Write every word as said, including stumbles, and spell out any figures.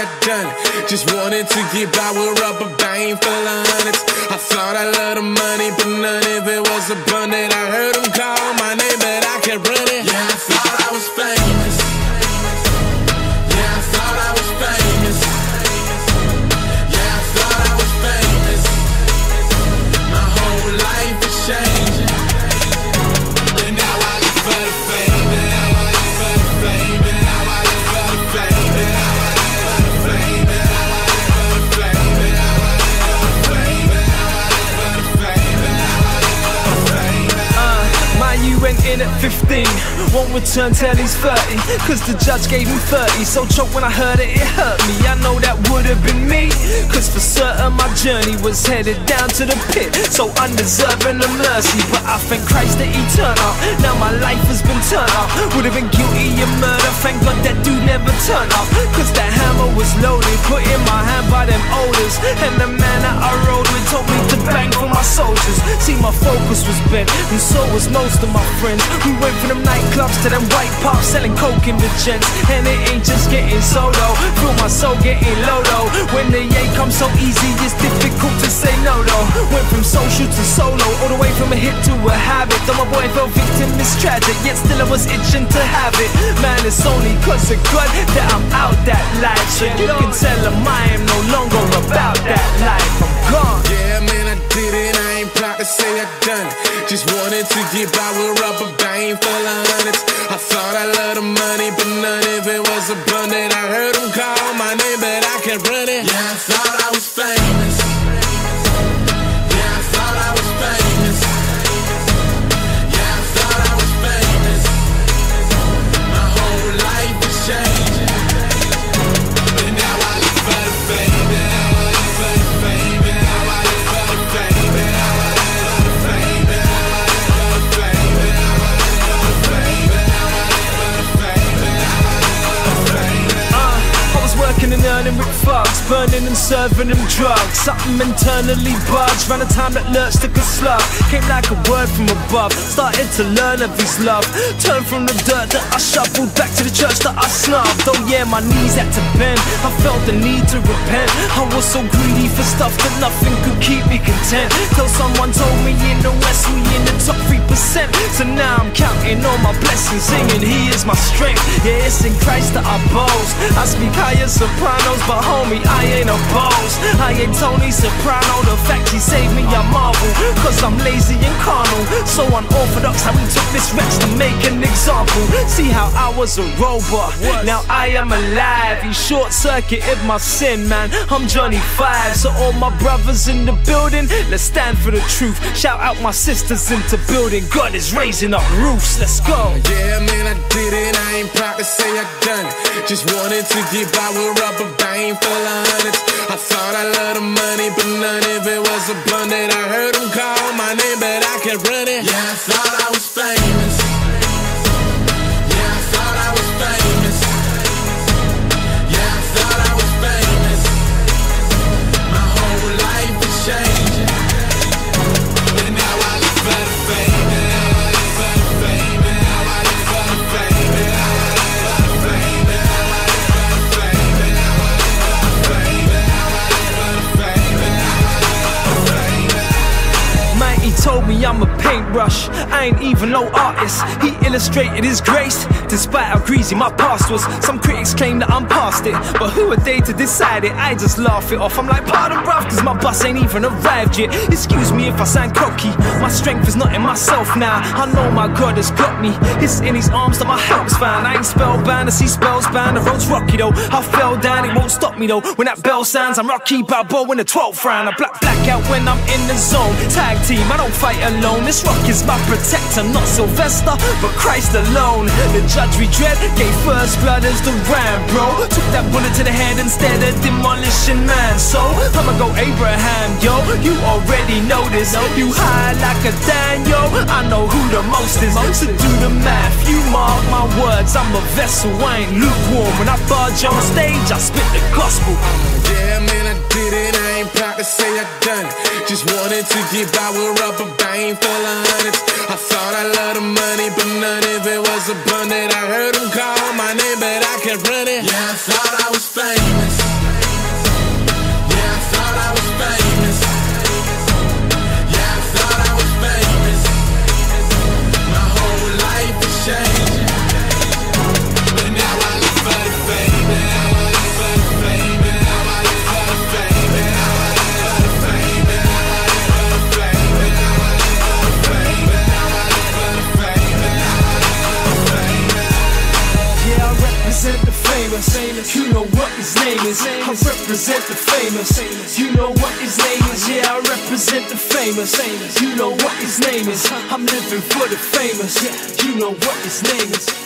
I done it. Just wanted to get by with rubber band full of hundreds. I thought I loved the money, but none of it was abundant. I heard them call my name, but I can't run it. Yeah, I thought I was famous. Yeah, I thought I was famous. Yeah, I thought I was famous. My whole life is changing. And now I live for the fame. Now I live for the fame. Now I live for the fame. Now I live for the fame. Now I live for the fame. Now I live for the fame. Now I live for the fame. Now I live for the fame. Uh, mind you went in at fifteen, won't return till he's thirty, cause the judge gave him thirty. So choked when I heard it, it hurt me. I know that would've been me, cause for certain my journey was headed down to the pit. So undeserving of mercy, but I thank Christ that he turned up. Now my life has been turned up. Would've been guilty of murder, thank God that dude never turned up. Cause that hammer was loaded, put in my hand by them odors. And the man that I rode with told me to bang for my soldiers. See, my focus was bent, and so was most of my friends. We went from them nightclubs to them white pops, selling coke in the gents. And it ain't just getting solo, feel my soul getting low though. When the yay comes so easy, it's difficult to say no though. Went from social to solo, all the way from a hit to a habit. Though my boy fell victim, it's tragic, yet still I was itching to have it. Man, it's only cause of God that I'm out that life. So you can tell them I am no longer about that life. I'm gone. Yeah, man, I did it. I ain't proud to say I done it. Just wanted to get by with rubber band full of hundreds. I thought I loved the money, but none of it was abundant. I heard them call my name, but I can't run it. Yeah, I thought I was famous. Yeah, I thought I was famous. Yeah, I thought I was famous. My whole life is changing. And now I live for the fame. Now I live for the fame. Now I live for the fame. Now I live for the fame. Now I live for the fame. Now I live for the fame. Now I live for the fame. Now I live for the fame. Uh, I was working and earning with thugs, burning and serving them drugs. Something internally buzzed, ran a time that lurched took a slug. Came like a word from above, started to learn of his love. Turned from the dirt that I shuffled back to the church that I snubbed. Oh yeah, my knees had to bend, I felt the need to repent. I was so greedy for stuff that nothing could keep me content. Till someone told me in the West we in the top three percent. So now I'm counting all my blessings, singing he is my strength. Yeah, it's in Christ that I boast. I speak higher sopranos, but homie, I ain't a boss. I ain't Tony Soprano, the fact he saved me, I marvel. Cause I'm lazy and carnal, so unorthodox how we took this wretch to make an example. See how I was a robot, now I am alive. He short-circuited my sin, man, I'm Johnny Five. So all my brothers in the building, let's stand for the truth. Shout out my sisters into building, God is raising up roofs, let's go. Yeah, man, I did it. I ain't proud to say I done it. Just wanted to get by with rubber band full of hundreds. I thought I loved the money, but none of it was abundant. I heard them call my name, but I can't run it. Yeah, I thought I was famous. Yeah, I thought I was famous. Yeah, I thought I was famous. My whole life is changing. And now I live for the fame. Now I live for the fame. Now I live for the fame. Now I live for the fame. Now I live for the fame. Now I live for the fame. Now I live for the fame. Now I live for the fame. Man, he told me I'm a paintbrush, I ain't even no artist. He illustrated his grace, despite how greasy my past was. Some critics claim that I'm past it, but who are they to decide it? I just laugh it off, I'm like, pardon bruv, cause my bus ain't even arrived yet. Excuse me if I sound cocky, my strength is not in myself now. I know my God has got me, it's in his arms that my help's found. I ain't spellbound, I see spells bound, the road's rocky though. I fell down, it won't stop me though. When that bell sounds, I'm Rocky Balboa in the twelfth round. I black black out when I'm in the zone. Tag team, I don't fight alone. This rock is my protector, not Sylvester, but Christ alone. The judge we dread gave first blood as the ram, bro. Took that bullet to the head instead of demolishing man. So I'ma go Abraham, yo. You already know this. You high like a Daniel, I know who the most is. So do the math, you mark my words. I'm a vessel, I ain't lukewarm. When I barge on stage, I spit the gospel. Yeah, man, I did it. I ain't proud to say I done it. Just wanted to get by with rubber band full of hundreds. I thought I loved the money, but none of it was abundant. I heard them call my name, but I can't run it. Yeah, I thought I was famous. famous. You know what his name is. I represent the famous. You know what his name is. Yeah, I represent the famous. You know what his name is. I'm living for the famous. You know what his name is.